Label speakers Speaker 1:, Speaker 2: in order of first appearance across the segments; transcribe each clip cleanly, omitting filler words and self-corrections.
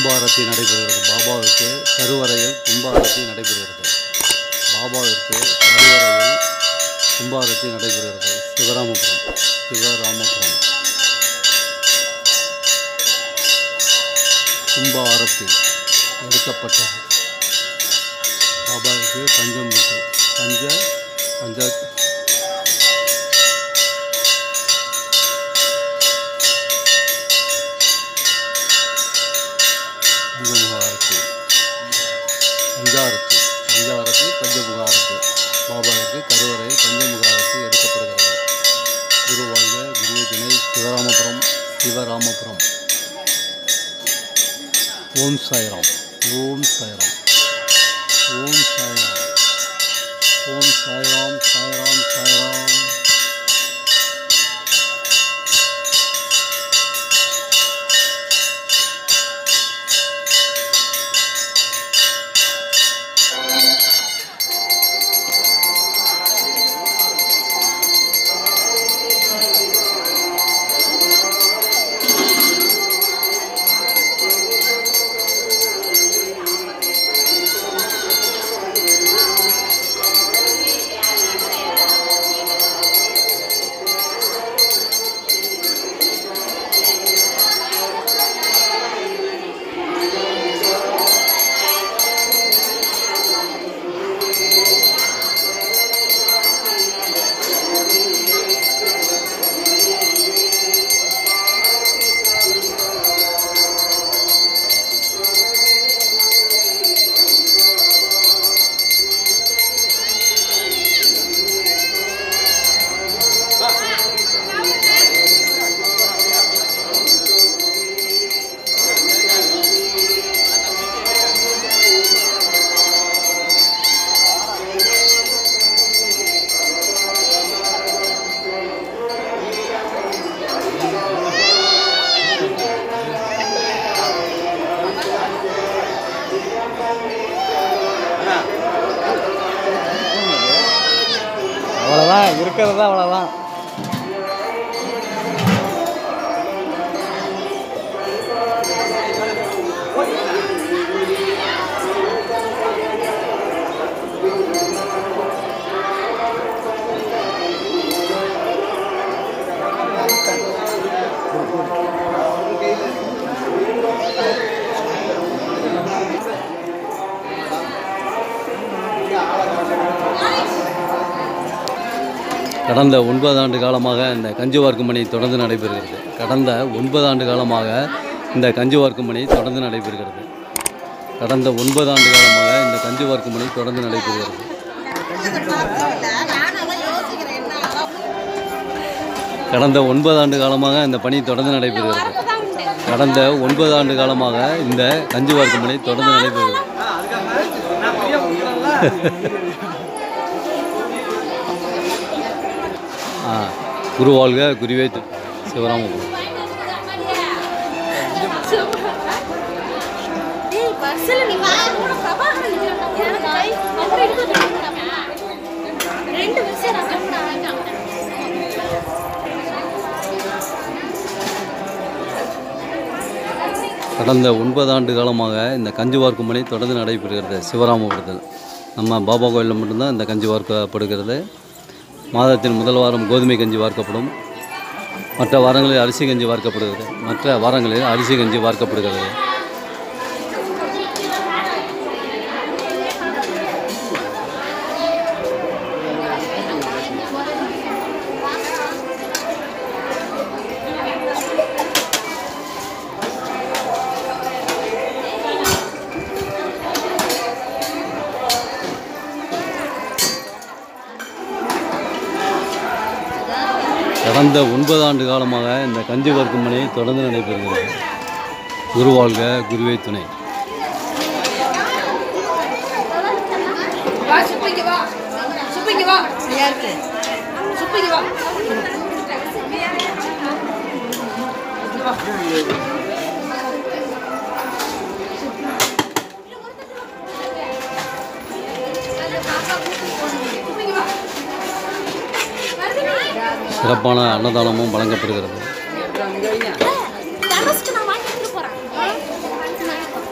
Speaker 1: கும்பாரத்தி நடைபெறுகிறது. பாபாவிற்கு கருவறையில் கும்பாரத்தி நடைபெறுகிறது. பாபாவிற்கு கருவறையில் கும்பாரத்தி நடைபெறுகிறது. சிவராமபுரம் கும்ப ஆரத்தி எடுக்கப்பட்டது. பாபாவுக்கு பஞ்சமுக்கு பஞ்ச பஞ்சாரத்தி பஞ்சமுக ஆரத்தி பாபாவுக்கு கருவறையில் பஞ்சமுக ஆரத்தி எடுக்கப்படுகிறது. குரு வாழ்க, குருவே துணை. சிவராமபுரம். ஓம் சாய்ராம். ஓம் சாய்ராம். ஓம் சாய்ராம். ஓம் சாய்ராம். சாய்ராம் சாய்ராம். அவ்வளோதான் இருக்கிறது, அவ்வளோதான். கடந்த 9 ஆண்டு காலமாக இந்த கஞ்சி வார்க்கும் பணி தொடர்ந்து நடைபெறுகிறது. கடந்த 9 ஆண்டு காலமாக இந்த கஞ்சி வார்க்கும் பணி தொடர்ந்து நடைபெறுகிறது. கடந்த 9 ஆண்டு காலமாக இந்த கஞ்சி வார்க்கும் பணி தொடர்ந்து நடைபெறுகிறது. கடந்த 9 ஆண்டு காலமாக இந்த பணி தொடர்ந்து நடைபெறுகிறது. கடந்த 9 ஆண்டு காலமாக இந்த கஞ்சி வார்க்கும் பணி தொடர்ந்து நடைபெறுகிறது. குரு வாழ்க, குருவே துணை. சிவராமபுரம். கடந்த 9 ஆண்டு காலமாக இந்த கஞ்சி வார்க்கும் பணி தொடர்ந்து நடைபெறுகிறது. சிவராமபுரத்தில் நம்ம பாபா கோயிலில் மட்டும்தான் இந்த கஞ்சி வார்க்கப்படுகிறது. மாதத்தின் முதல் வாரம் கோதுமை கஞ்சி வார்க்கப்படும். மற்ற வாரங்களில் அரிசி கஞ்சி வார்க்கப்படுகிறது. கடந்த 9 ஆண்டு காலமாக இந்த கஞ்சி வார்க்கும் பணி தொடர்ந்து நடைபெறுகிறது. குரு வாழ்க, குருவே துணை. சிறப்பான அன்னதானமும் வழங்கப்படுகிறது.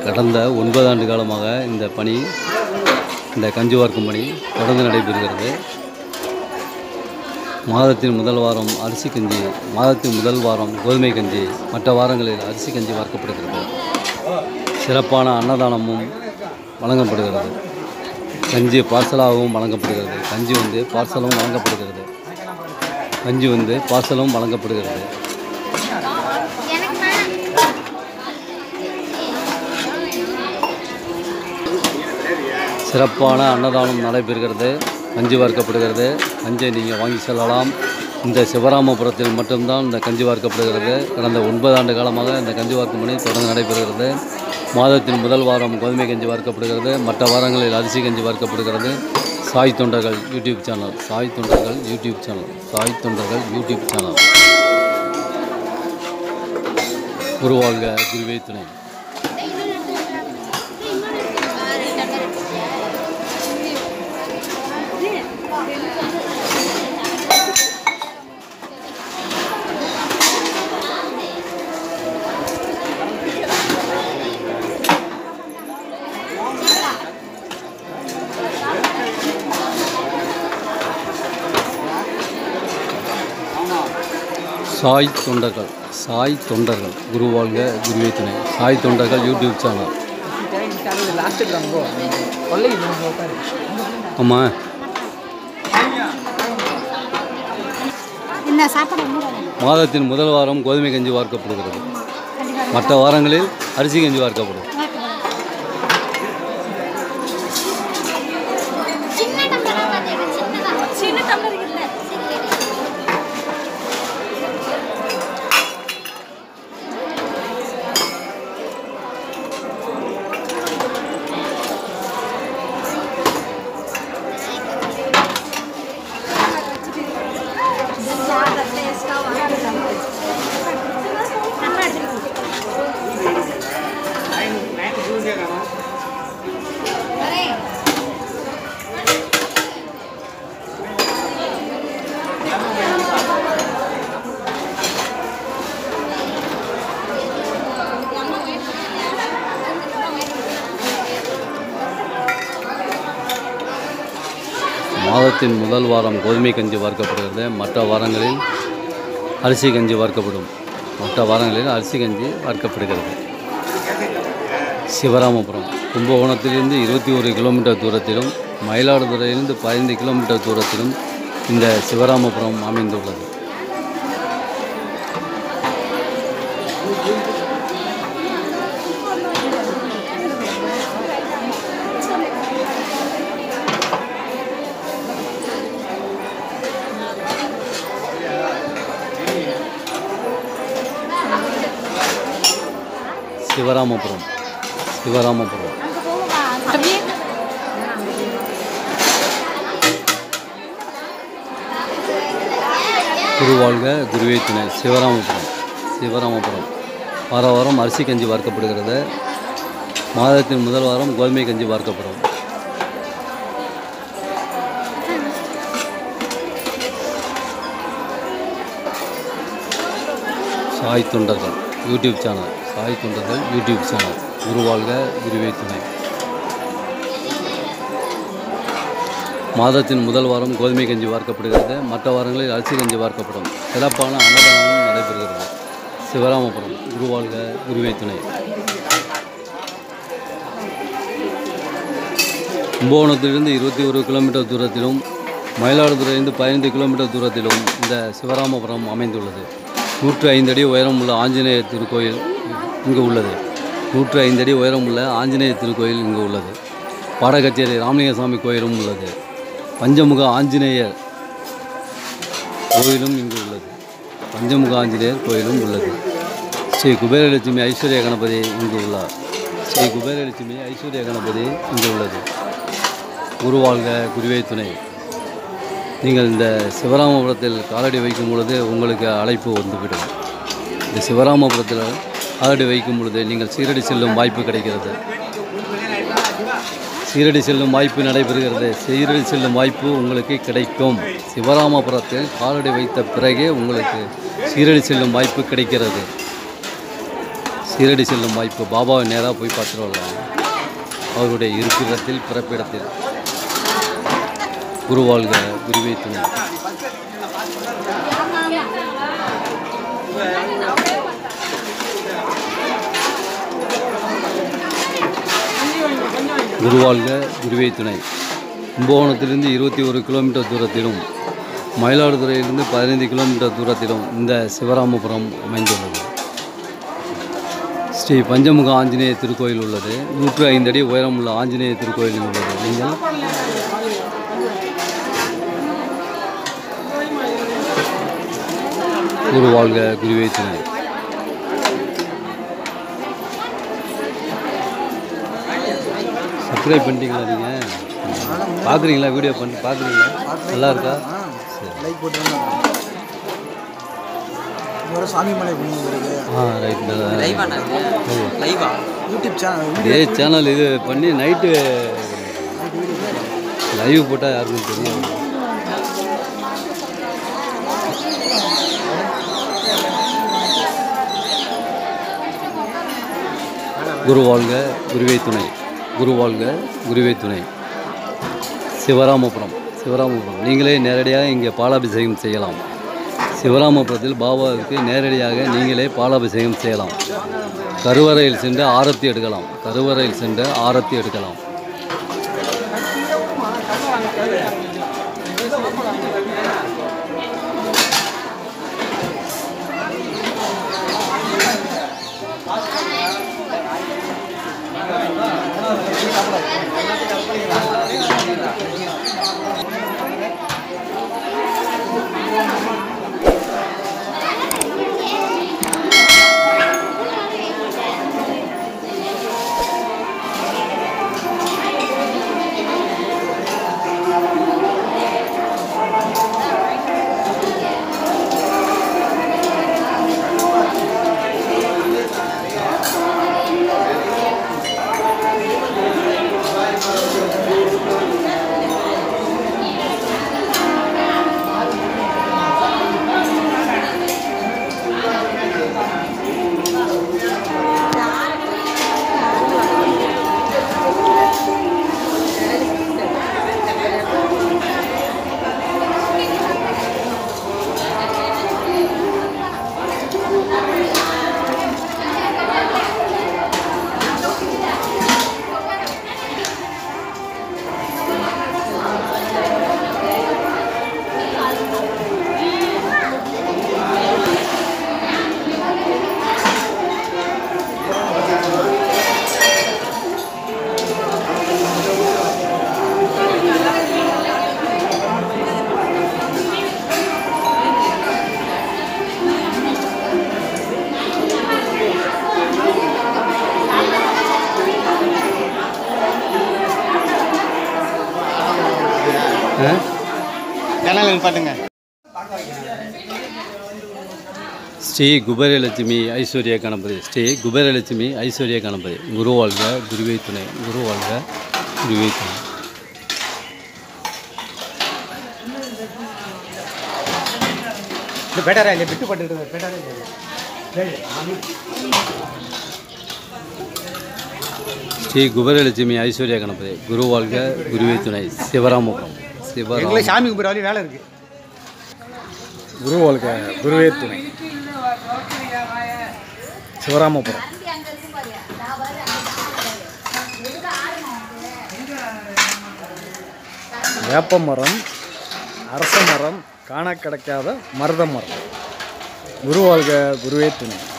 Speaker 1: கடந்த 9 ஆண்டு காலமாக இந்த பணி, இந்த கஞ்சி வார்க்கும் பணி தொடர்ந்து நடைபெறுகிறது. மாதத்தின் முதல் வாரம் அரிசி கஞ்சி, மாதத்தின் முதல் வாரம் கோதுமை கஞ்சி, மற்ற வாரங்களில் அரிசி கஞ்சி வார்க்கப்படுகிறது. சிறப்பான அன்னதானமும் வழங்கப்படுகிறது. கஞ்சி பார்சலாகவும் வழங்கப்படுகிறது. கஞ்சி பார்சலும் வழங்கப்படுகிறது. பார்சலும் வழங்கப்படுகிறது. சிறப்பான அன்னதானம் நடைபெறுகிறது. கஞ்சி வார்க்கப்படுகிறது. கஞ்சியை நீங்கள் வாங்கி செல்லலாம். இந்த சிவராமபுரத்தில் மட்டும்தான் இந்த கஞ்சி வார்க்கப்படுகிறது. கடந்த 9 ஆண்டு காலமாக இந்த கஞ்சி வார்க்கும் பணி தொடர்ந்து நடைபெறுகிறது. மாதத்தின் முதல் வாரம் கோதுமை கஞ்சி வார்க்கப்படுகிறது. மற்ற வாரங்களில் அரிசி கஞ்சி வார்க்கப்படுகிறது. சாய் தொண்டர்கள் யூடியூப் சேனல், சாய் தொண்டர்கள் யூடியூப் சேனல், சாய் தொண்டர்கள் யூடியூப் சேனல். குருவாழ்க, குருவே துணை. சாய் தொண்டர்கள், சாய் தொண்டர்கள், குருவாழ்க, குருவே துணை. சாய் தொண்டர்கள் யூடியூப் சேனல். ஆமாம், மாதத்தின் முதல் வாரம் கோதுமை கஞ்சி வார்க்கப்படுகிறது. மற்ற வாரங்களில் அரிசி கஞ்சி வார்க்கப்படும். மாதத்தின் முதல் வாரம் கோதுமை கஞ்சி வார்க்கப்படுகிறது. மற்ற வாரங்களில் அரிசி கஞ்சி வார்க்கப்படும். சிவராமபுரம் கும்பகோணத்திலிருந்து 21 கிலோமீட்டர் தூரத்திலும், மயிலாடுதுறையிலிருந்து 15 கிலோமீட்டர் தூரத்திலும் இந்த சிவராமபுரம் அமைந்துள்ளது. சிவராமபுரம், சிவராமபுரம். குருவாழ்க, குருவே துணை. சிவராமபுரம், சிவராமபுரம். வார வாரம் அரிசி கஞ்சி வார்க்கப்படுகிறது. மாதத்தின் முதல் வாரம் கோதுமை கஞ்சி வார்க்கப்படும். சாய் தொண்டர்கள் யூடியூப் சேனல், சாய் தொண்டர்கள் யூடியூப் சேனல். குருவாழ்க, குருவே துணை. மாதத்தின் முதல் வாரம் கோதுமை கஞ்சி வார்க்கப்படுகிறது. மற்ற வாரங்களில் அரிசி கஞ்சி வார்க்கப்படும். சிறப்பான அன்னதானமும் நடைபெறுகிறது. சிவராமபுரம். குருவாழ்க, குருவே துணை. கும்பகோணத்திலிருந்து 21 கிலோமீட்டர் தூரத்திலும், மயிலாடுதுறையிலிருந்து 15 கிலோமீட்டர் தூரத்திலும் இந்த சிவராமபுரம் அமைந்துள்ளது. 105 அடி உயரம் உள்ள ஆஞ்சநேயர் திருக்கோயில் இங்கு உள்ளது. 105 அடி உயரம் உள்ள ஆஞ்சநேயர் திருக்கோயில் இங்கு உள்ளது. பாடகச்சேரி ராமலிங்கசாமி கோயிலும் உள்ளது. பஞ்சமுக ஆஞ்சநேயர் கோயிலும் இங்கு உள்ளது. பஞ்சமுக ஆஞ்சநேயர் கோயிலும் உள்ளது. ஸ்ரீ குபேரலட்சுமி ஐஸ்வர்ய கணபதி இங்கு உள்ளார். ஸ்ரீ குபேரலட்சுமி ஐஸ்வர்ய கணபதி இங்கு உள்ளது. குருவாழ்க, குருவே துணை. நீங்கள் இந்த சிவராமபுரத்தில் காலடி வைக்கும் பொழுது உங்களுக்கு அழைப்பு வந்துவிடும். இந்த சிவராமபுரத்தில் காலடி வைக்கும் பொழுது நீங்கள் சீரடி செல்லும் வாய்ப்பு கிடைக்கிறது. சீரடி செல்லும் வாய்ப்பு நடைபெறுகிறது. சீரடி செல்லும் வாய்ப்பு உங்களுக்கு கிடைக்கும். சிவராமபுரத்தில் காலடி வைத்த பிறகே உங்களுக்கு சீரடி செல்லும் வாய்ப்பு கிடைக்கிறது. சீரடி செல்லும் வாய்ப்பு, பாபாவை நேராக போய் பார்த்துட்டு வரலாம். அவருடைய இருப்பிடத்தில் பிறப்பிடத்தில். குருவாழ்க குருவே துணை. குருவாழ்க குருவே துணை. கும்பகோணத்திலிருந்து 21 கிலோமீட்டர் தூரத்திலும், மயிலாடுதுறையிலிருந்து 15 கிலோமீட்டர் தூரத்திலும் இந்த சிவராமபுரம் அமைந்துள்ளது. ஸ்ரீ பஞ்சமுக ஆஞ்சநேய திருக்கோயில் உள்ளது. 105 அடி உயரமுள்ள ஆஞ்சநேய திருக்கோயில் உள்ளது. நீங்கள் குருவாழ்க குருவே துணை. சப்ஸ்கிரைப் பண்ணிட்டீங்களா? நீங்கள் பார்க்குறீங்களா? வீடியோ பண்ணி பார்க்குறீங்களா? நல்லா இருக்கா?
Speaker 2: லைக் போட்டு சாமி மலை
Speaker 1: ரைட்.
Speaker 2: யூடியூப் சேனல்
Speaker 1: இதே சேனல் இது பண்ணி நைட்டு லைவ் போட்டால் யாருக்கும் தெரியும். குருவாழ்க குருவே துணை. குருவாழ்க குருவே துணை. சிவராமபுரம். நீங்களே நேரடியாக இங்கே பாலாபிஷேகம் செய்யலாம். சிவராமபுரத்தில் பாபாவுக்கு நேரடியாக நீங்களே பாலாபிஷேகம் செய்யலாம். கருவறையில் சென்று ஆரத்தி எடுக்கலாம். ஸ்ரீ குபேரலட்சுமி ஐஸ்வர்யா கணபதி. குருவாழ்க குருவே துணை. ஸ்ரீ குபேரலட்சுமி ஐஸ்வர்யா கணபதி. குருவாழ்க குருவே துணை. சிவராமபுரம்.
Speaker 2: சாமி கும்பிட்ற வேலை இருக்கு.
Speaker 3: குருவாழ்க குருவே துணை. சிவராமபுரம். வேப்ப மரம், அரச மரம், காண கிடைக்காத மருத மரம். குருவாழ்க குருவே துணை.